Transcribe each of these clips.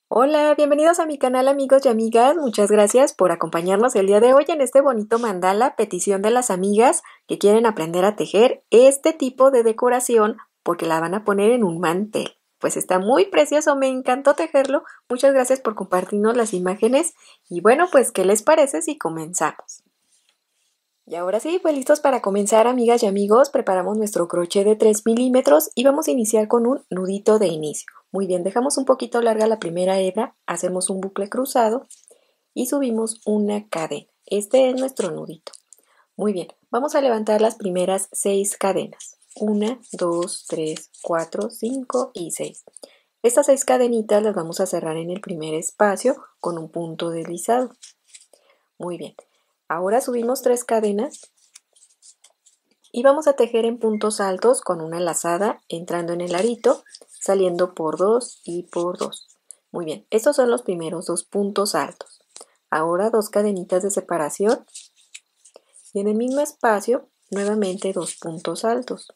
Hola, bienvenidos a mi canal amigos y amigas. Muchas gracias por acompañarnos el día de hoy en este bonito mandala, petición de las amigas que quieren aprender a tejer este tipo de decoración porque la van a poner en un mantel. Pues está muy precioso, me encantó tejerlo. Muchas gracias por compartirnos las imágenes y bueno, pues ¿qué les parece si comenzamos? Y ahora sí, pues listos para comenzar, amigas y amigos. Preparamos nuestro crochet de 3 milímetros y vamos a iniciar con un nudito de inicio. Muy bien, dejamos un poquito larga la primera hebra, hacemos un bucle cruzado y subimos una cadena. Este es nuestro nudito. Muy bien, vamos a levantar las primeras 6 cadenas. 1, 2, 3, 4, 5 y 6. Estas 6 cadenitas las vamos a cerrar en el primer espacio con un punto deslizado. Muy bien. Ahora subimos 3 cadenas y vamos a tejer en puntos altos con una lazada entrando en el arito, saliendo por 2 y por 2. Muy bien, estos son los primeros 2 puntos altos. Ahora 2 cadenitas de separación y en el mismo espacio nuevamente 2 puntos altos.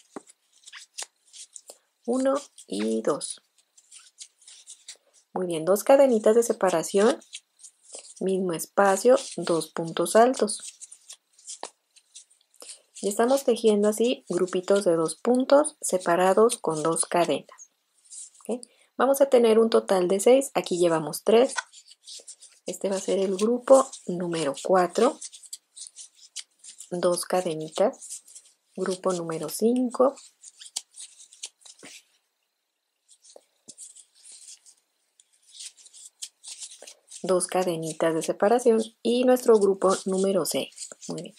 1 y 2. Muy bien, 2 cadenitas de separación, mismo espacio, 2 puntos altos. Y estamos tejiendo así grupitos de 2 puntos separados con 2 cadenas. ¿Okay? Vamos a tener un total de 6, aquí llevamos 3. Este va a ser el grupo número 4, 2 cadenitas, grupo número 5, dos cadenitas de separación y nuestro grupo número 6. Muy bien.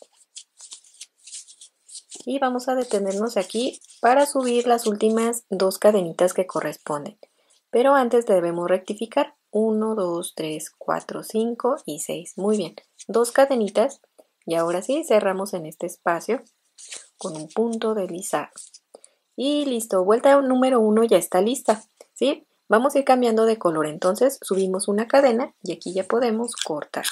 Y vamos a detenernos aquí para subir las últimas 2 cadenitas que corresponden. Pero antes debemos rectificar. 1, 2, 3, 4, 5 y 6. Muy bien. 2 cadenitas y ahora sí cerramos en este espacio con un punto deslizado. Y listo, vuelta número 1 ya está lista. ¿Sí? Vamos a ir cambiando de color. Entonces subimos una cadena y aquí ya podemos cortar.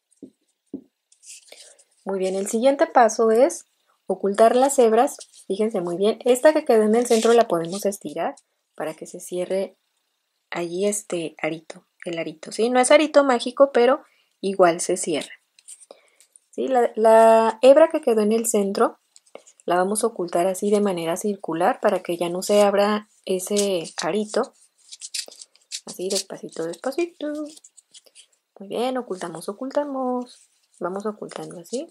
Muy bien, el siguiente paso es ocultar las hebras. Fíjense muy bien, esta que quedó en el centro la podemos estirar para que se cierre allí este arito, el arito, ¿sí? No es arito mágico, pero igual se cierra. ¿Sí? La hebra que quedó en el centro la vamos a ocultar así de manera circular para que ya no se abra ese arito. Así, despacito, despacito. Muy bien, ocultamos, ocultamos. Vamos ocultando así.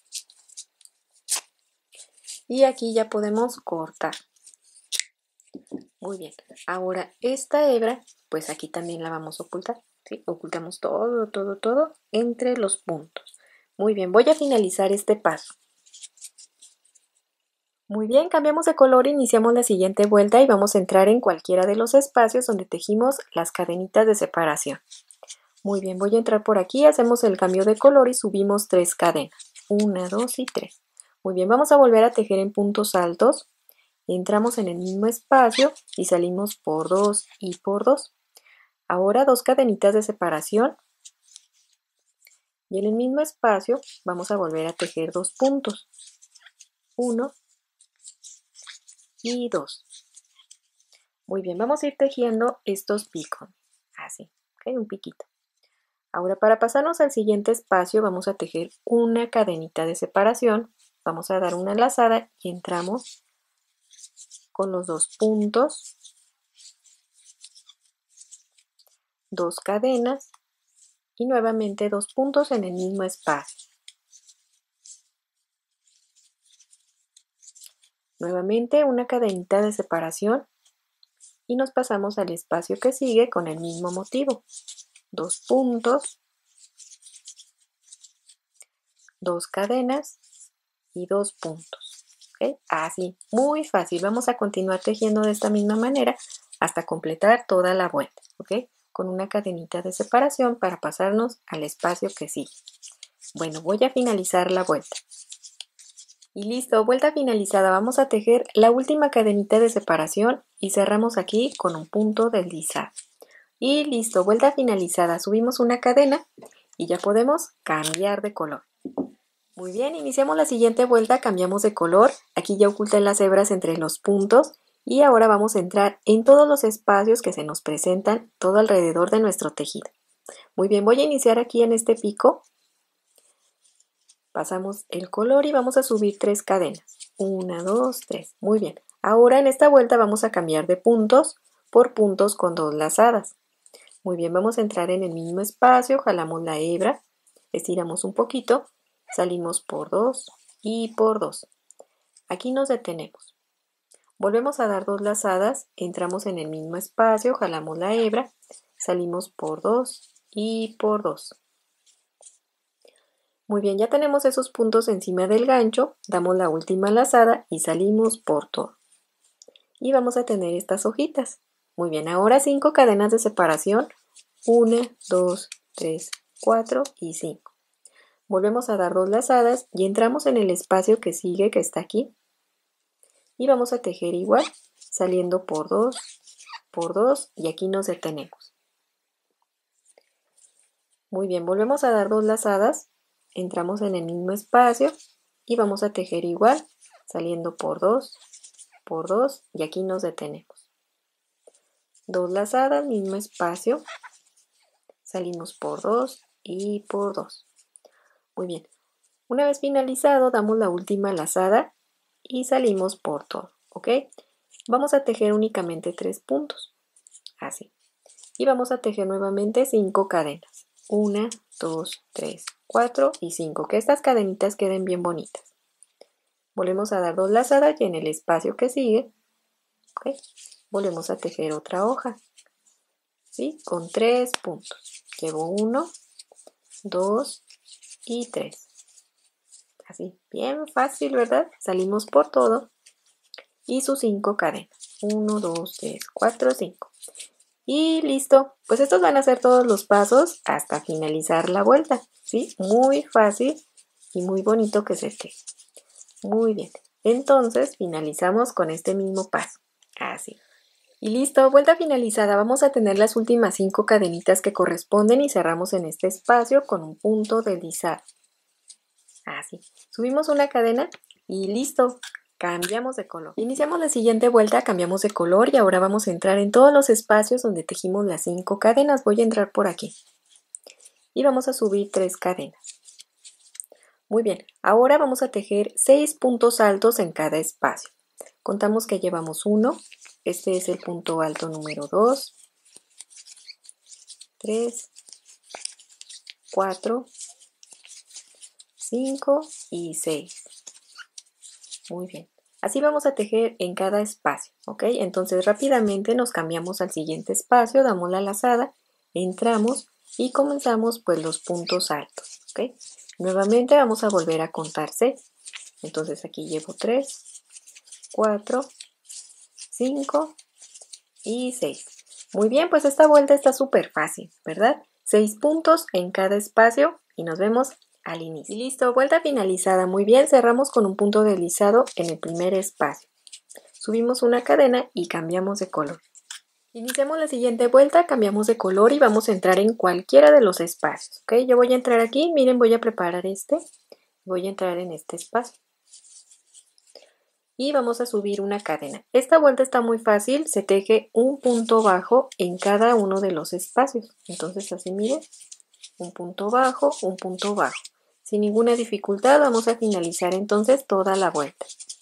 Y aquí ya podemos cortar. Muy bien, ahora esta hebra, pues aquí también la vamos a ocultar, ¿sí? Ocultamos todo, todo, todo entre los puntos. Muy bien, voy a finalizar este paso. Muy bien, cambiamos de color, iniciamos la siguiente vuelta y vamos a entrar en cualquiera de los espacios donde tejimos las cadenitas de separación. Muy bien, voy a entrar por aquí, hacemos el cambio de color y subimos 3 cadenas. 1, 2 y 3. Muy bien, vamos a volver a tejer en puntos altos. Entramos en el mismo espacio y salimos por 2 y por 2. Ahora 2 cadenitas de separación y en el mismo espacio vamos a volver a tejer 2 puntos. 1 y 2. Muy bien, vamos a ir tejiendo estos picos. Así, ¿ok? Un piquito. Ahora para pasarnos al siguiente espacio vamos a tejer una cadenita de separación. Vamos a dar una lazada y entramos con los 2 puntos, 2 cadenas y nuevamente 2 puntos en el mismo espacio. Nuevamente una cadenita de separación y nos pasamos al espacio que sigue con el mismo motivo. 2 puntos, 2 cadenas y 2 puntos. ¿Okay? Así, muy fácil. Vamos a continuar tejiendo de esta misma manera hasta completar toda la vuelta. ¿Okay? Con una cadenita de separación para pasarnos al espacio que sigue. Bueno, voy a finalizar la vuelta. Y listo, vuelta finalizada. Vamos a tejer la última cadenita de separación y cerramos aquí con un punto deslizado. Y listo, vuelta finalizada. Subimos una cadena y ya podemos cambiar de color. Muy bien, iniciamos la siguiente vuelta, cambiamos de color. Aquí ya oculté las hebras entre los puntos Y ahora vamos a entrar en todos los espacios que se nos presentan todo alrededor de nuestro tejido. Muy bien, voy a iniciar aquí en este pico. Pasamos el color y vamos a subir 3 cadenas. 1, 2, 3. Muy bien. Ahora en esta vuelta vamos a cambiar de puntos por puntos con 2 lazadas. Muy bien, vamos a entrar en el mismo espacio, jalamos la hebra, estiramos un poquito, salimos por 2 y por 2. Aquí nos detenemos. Volvemos a dar 2 lazadas, entramos en el mismo espacio, jalamos la hebra, salimos por 2 y por 2. Muy bien, ya tenemos esos puntos encima del gancho, damos la última lazada y salimos por todo. Y vamos a tener estas hojitas. Muy bien, ahora 5 cadenas de separación. 1, 2, 3, 4 y 5. Volvemos a dar 2 lazadas y entramos en el espacio que sigue, que está aquí. Y vamos a tejer igual, saliendo por 2 y aquí nos detenemos. Muy bien, volvemos a dar 2 lazadas, entramos en el mismo espacio y vamos a tejer igual, saliendo por 2 y aquí nos detenemos. 2 lazadas, mismo espacio, salimos por 2 y por 2. Muy bien, una vez finalizado damos la última lazada y salimos por todo, ¿ok? Vamos a tejer únicamente 3 puntos, así. Y vamos a tejer nuevamente 5 cadenas. 1, 2, 3, 4 y 5, que estas cadenitas queden bien bonitas. Volvemos a dar 2 lazadas y en el espacio que sigue, ¿ok? Volvemos a tejer otra hoja, ¿sí? Con 3 puntos. Llevo 1, 2 y 3. Así, bien fácil, ¿verdad? Salimos por todo y sus 5 cadenas. 1, 2, 3, 4, 5. Y listo. Pues estos van a ser todos los pasos hasta finalizar la vuelta, ¿sí? Muy fácil y muy bonito que se teje. Muy bien. Entonces finalizamos con este mismo paso. Así. Y listo, vuelta finalizada. Vamos a tener las últimas 5 cadenitas que corresponden y cerramos en este espacio con un punto deslizado. Así. Subimos una cadena y listo. Cambiamos de color. Iniciamos la siguiente vuelta, cambiamos de color y ahora vamos a entrar en todos los espacios donde tejimos las 5 cadenas. Voy a entrar por aquí. Y vamos a subir 3 cadenas. Muy bien, ahora vamos a tejer 6 puntos altos en cada espacio. Contamos que llevamos 1, este es el punto alto número 2, 3, 4, 5 y 6. Muy bien. Así vamos a tejer en cada espacio, ¿ok? Entonces rápidamente nos cambiamos al siguiente espacio, damos la lazada, entramos y comenzamos pues los puntos altos, ¿ok? Nuevamente vamos a volver a contar 6. Entonces aquí llevo 3, 4, 5 y 6. Muy bien, pues esta vuelta está súper fácil, ¿verdad? 6 puntos en cada espacio y nos vemos al inicio. Y listo, vuelta finalizada. Muy bien, cerramos con un punto deslizado en el primer espacio. Subimos una cadena y cambiamos de color. Iniciamos la siguiente vuelta, cambiamos de color y vamos a entrar en cualquiera de los espacios, ¿ok? Yo voy a entrar aquí, miren, voy a preparar este. Voy a entrar en este espacio. Y vamos a subir una cadena. Esta vuelta está muy fácil, se teje un punto bajo en cada uno de los espacios. Entonces así miren, un punto bajo, un punto bajo. Sin ninguna dificultad vamos a finalizar entonces toda la vuelta.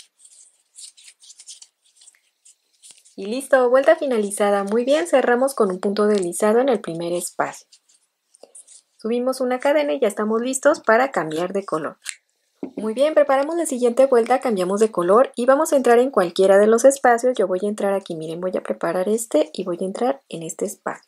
Y listo, vuelta finalizada. Muy bien, cerramos con un punto deslizado en el primer espacio. Subimos una cadena y ya estamos listos para cambiar de color. Muy bien, preparamos la siguiente vuelta, cambiamos de color y vamos a entrar en cualquiera de los espacios. Yo voy a entrar aquí, miren, voy a preparar este y voy a entrar en este espacio.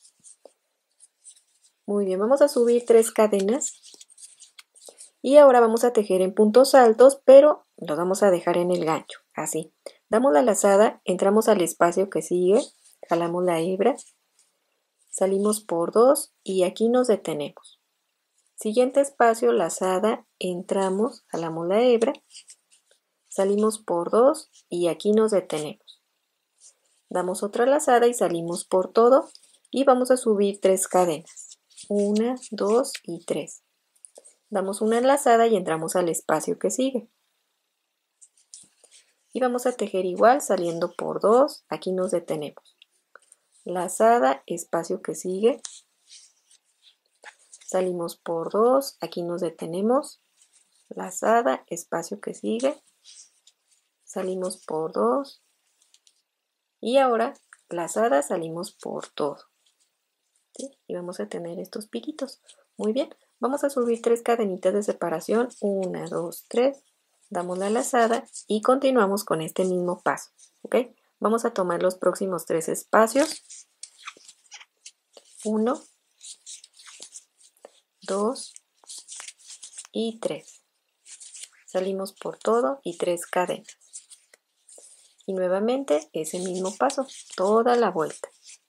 Muy bien, vamos a subir 3 cadenas y ahora vamos a tejer en puntos altos, pero los vamos a dejar en el gancho, así. Damos la lazada, entramos al espacio que sigue, jalamos la hebra, salimos por 2 y aquí nos detenemos. Siguiente espacio, lazada, entramos, jalamos la hebra, salimos por 2 y aquí nos detenemos. Damos otra lazada y salimos por todo y vamos a subir 3 cadenas. 1, 2 y 3. Damos una lazada y entramos al espacio que sigue. y vamos a tejer igual saliendo por 2, aquí nos detenemos. Lazada, espacio que sigue, salimos por 2, aquí nos detenemos, lazada, espacio que sigue, salimos por 2 y ahora lazada, salimos por todo. ¿Sí? Y vamos a tener estos piquitos. Muy bien, vamos a subir 3 cadenitas de separación, 1, 2, 3, damos la lazada y continuamos con este mismo paso. ¿Ok? Vamos a tomar los próximos 3 espacios, 1, 2 y 3. Salimos por todo y 3 cadenas. Y nuevamente ese mismo paso, toda la vuelta.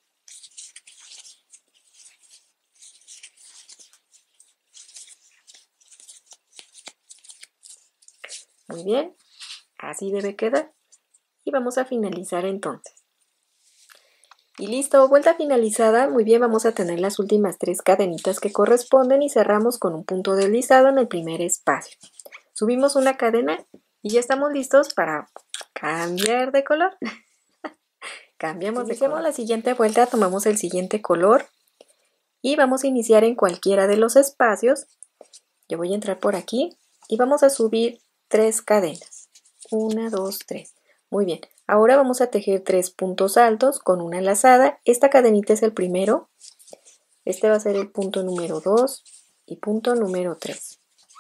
Muy bien, así debe quedar. Y vamos a finalizar entonces. Y listo, vuelta finalizada. Muy bien, vamos a tener las últimas 3 cadenitas que corresponden y cerramos con un punto deslizado en el primer espacio. Subimos una cadena y ya estamos listos para cambiar de color. Cambiamos de color. La siguiente vuelta, tomamos el siguiente color y vamos a iniciar en cualquiera de los espacios. Yo voy a entrar por aquí y vamos a subir 3 cadenas. 1, 2, 3. Muy bien. Ahora vamos a tejer 3 puntos altos con una lazada. Esta cadenita es el primero. Este va a ser el punto número 2 y punto número 3.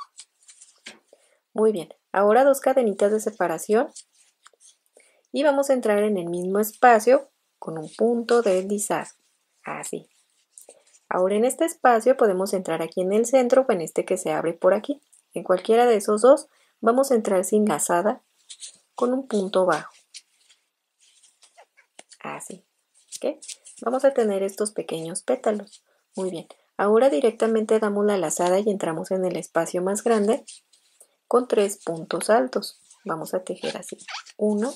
Muy bien. Ahora 2 cadenitas de separación. Y vamos a entrar en el mismo espacio con un punto deslizado. Así. Ahora en este espacio podemos entrar aquí en el centro o en este que se abre por aquí. En cualquiera de esos dos vamos a entrar sin lazada con un punto bajo. Así. ¿Okay? Vamos a tener estos pequeños pétalos. Muy bien. Ahora directamente damos la lazada y entramos en el espacio más grande con 3 puntos altos. Vamos a tejer así. 1,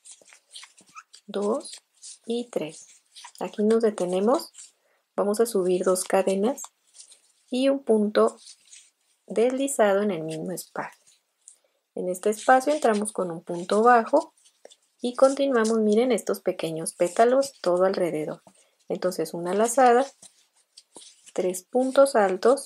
2 y 3. Aquí nos detenemos. Vamos a subir 2 cadenas y un punto deslizado en el mismo espacio. En este espacio entramos con un punto bajo y continuamos, miren estos pequeños pétalos todo alrededor. Entonces una lazada, 3 puntos altos,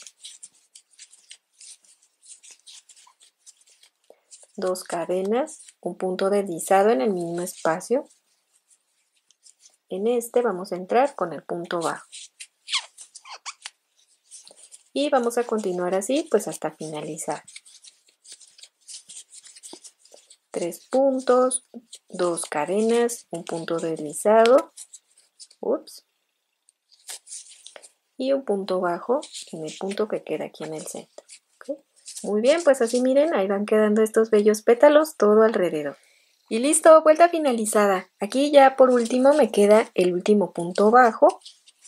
2 cadenas, un punto deslizado en el mismo espacio. En este vamos a entrar con el punto bajo. Y vamos a continuar así pues hasta finalizar. 3 puntos, 2 cadenas, un punto deslizado, y un punto bajo en el punto que queda aquí en el centro. ¿Okay? Muy bien, pues así miren, ahí van quedando estos bellos pétalos todo alrededor. Y listo, vuelta finalizada. Aquí ya por último me queda el último punto bajo.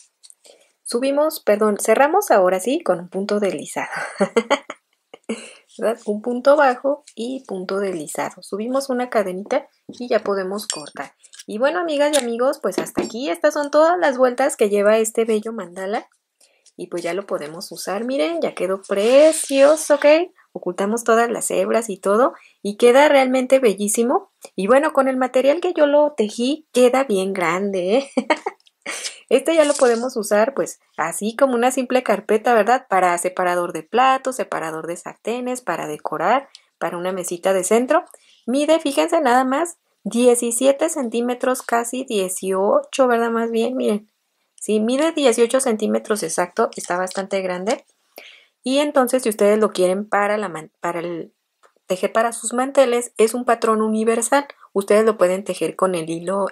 Cerramos ahora sí con un punto deslizado. ¿Verdad? Un punto bajo y punto deslizado. Subimos una cadenita y ya podemos cortar. Y bueno, amigas y amigos, pues hasta aquí estas son todas las vueltas que lleva este bello mandala. Y pues ya lo podemos usar, miren, ya quedó precioso, ¿ok? Ocultamos todas las hebras y todo y queda realmente bellísimo. Y bueno, con el material que yo lo tejí queda bien grande, ¿eh? Este ya lo podemos usar pues así como una simple carpeta, ¿verdad? Para separador de platos, separador de sartenes, para decorar, para una mesita de centro. Mide, fíjense nada más, 17 centímetros, casi 18, ¿verdad? Más bien, miren. Sí, mide 18 centímetros exacto, está bastante grande. Y entonces si ustedes lo quieren para el tejer para sus manteles, es un patrón universal. Ustedes lo pueden tejer con el hilo,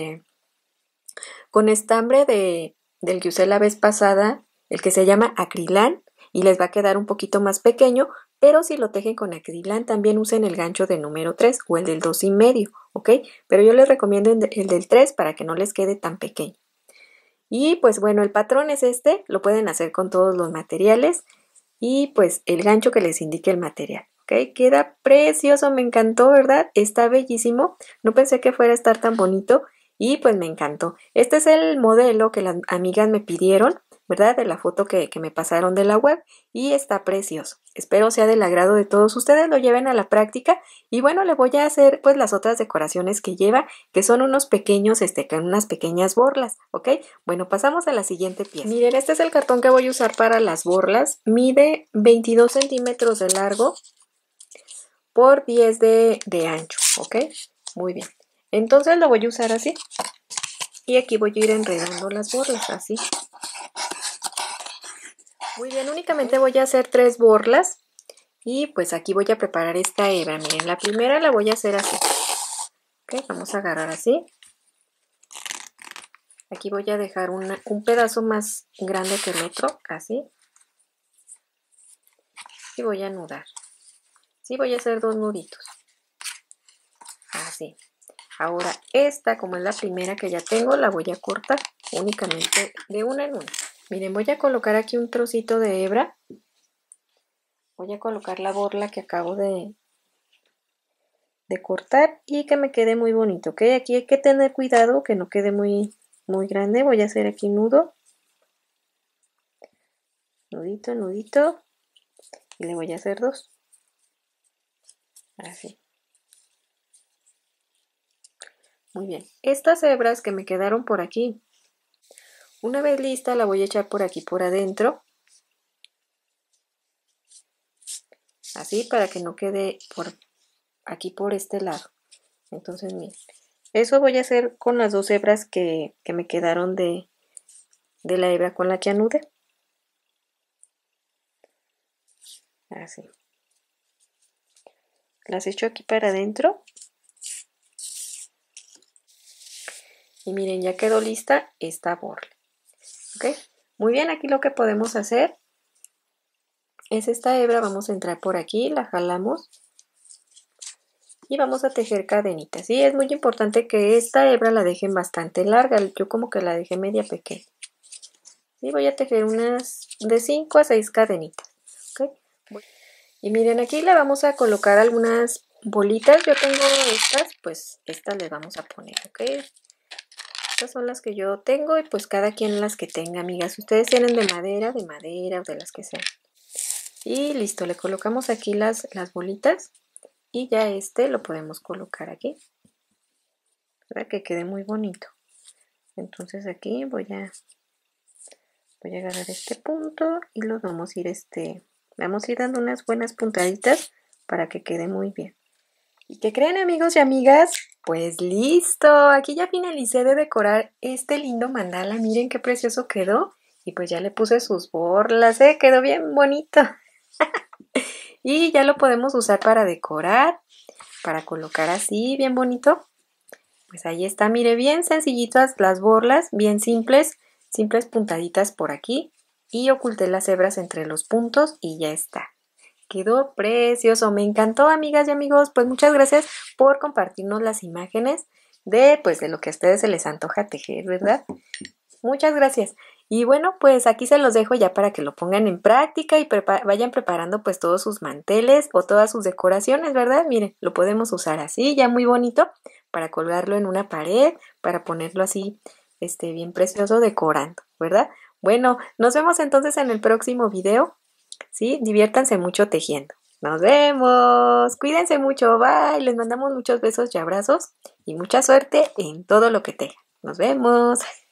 con estambre del que usé la vez pasada, el que se llama acrilán, y les va a quedar un poquito más pequeño, pero si lo tejen con acrilán también usen el gancho del número 3 o el del 2,5, ¿ok? Pero yo les recomiendo el del 3 para que no les quede tan pequeño. Y pues bueno, el patrón es este, lo pueden hacer con todos los materiales y pues el gancho que les indique el material, ¿ok? Queda precioso, me encantó, ¿verdad? Está bellísimo, no pensé que fuera a estar tan bonito. Y pues me encantó. Este es el modelo que las amigas me pidieron. ¿verdad? De la foto que me pasaron de la web y está precioso. Espero sea del agrado de todos ustedes, lo lleven a la práctica y bueno, le voy a hacer pues las otras decoraciones que lleva, que son unos pequeños, con unas pequeñas borlas, ¿ok? Bueno, pasamos a la siguiente pieza. Miren, este es el cartón que voy a usar para las borlas, mide 22 centímetros de largo por 10 de ancho, ¿ok? Muy bien, entonces lo voy a usar así y aquí voy a ir enredando las borlas, así. Muy bien, únicamente voy a hacer 3 borlas y pues aquí voy a preparar esta hebra. Miren, la primera la voy a hacer así. Ok, vamos a agarrar así. Aquí voy a dejar un pedazo más grande que el otro, así. Y voy a anudar. Sí, voy a hacer 2 nuditos. Así. Ahora esta, como es la primera que ya tengo, la voy a cortar únicamente de una en una. Miren, voy a colocar aquí un trocito de hebra. Voy a colocar la borla que acabo de cortar y que me quede muy bonito, ¿ok? Aquí hay que tener cuidado que no quede muy grande. Voy a hacer aquí nudo. Nudito, nudito. Y le voy a hacer 2. Así. Muy bien. Estas hebras que me quedaron por aquí, una vez lista la voy a echar por aquí por adentro. Así para que no quede por aquí por este lado. Entonces miren, eso voy a hacer con las 2 hebras que me quedaron de la hebra con la que anudé. Así. Las echo aquí para adentro. Y miren, ya quedó lista esta borla. ¿Ok? Muy bien, aquí lo que podemos hacer es esta hebra, vamos a entrar por aquí, la jalamos y vamos a tejer cadenitas. Sí, es muy importante que esta hebra la dejen bastante larga, yo como que la dejé media pequeña. Y voy a tejer unas de 5 a 6 cadenitas. ¿Okay? Y miren, aquí le vamos a colocar algunas bolitas. Yo tengo estas, pues estas le vamos a poner, ¿ok? Estas son las que yo tengo y pues cada quien las que tenga, amigas. Ustedes tienen de madera o de las que sean. Y listo, le colocamos aquí las bolitas y ya lo podemos colocar aquí. Para que quede muy bonito. Entonces aquí voy a agarrar este punto y los vamos a ir vamos a ir dando unas buenas puntaditas para que quede muy bien. ¿Y qué creen, amigos y amigas? Pues listo, aquí ya finalicé de decorar este lindo mandala. Miren qué precioso quedó. Y pues ya le puse sus borlas, quedó bien bonito. Y ya lo podemos usar para decorar, para colocar así bien bonito. Pues ahí está, mire, bien sencillitas las borlas, bien simples puntaditas por aquí. Y oculté las hebras entre los puntos y ya está. Quedó precioso, me encantó, amigas y amigos. Pues muchas gracias por compartirnos las imágenes de lo que a ustedes se les antoja tejer, ¿verdad? Muchas gracias. Y bueno, pues aquí se los dejo ya para que lo pongan en práctica y vayan preparando pues todos sus manteles o todas sus decoraciones, ¿verdad? Miren, lo podemos usar así, ya muy bonito, para colgarlo en una pared, para ponerlo así, bien precioso decorando, ¿verdad? Bueno, nos vemos entonces en el próximo video. Sí, diviértanse mucho tejiendo. Nos vemos. Cuídense mucho. Bye. Les mandamos muchos besos y abrazos y mucha suerte en todo lo que tejan. Nos vemos.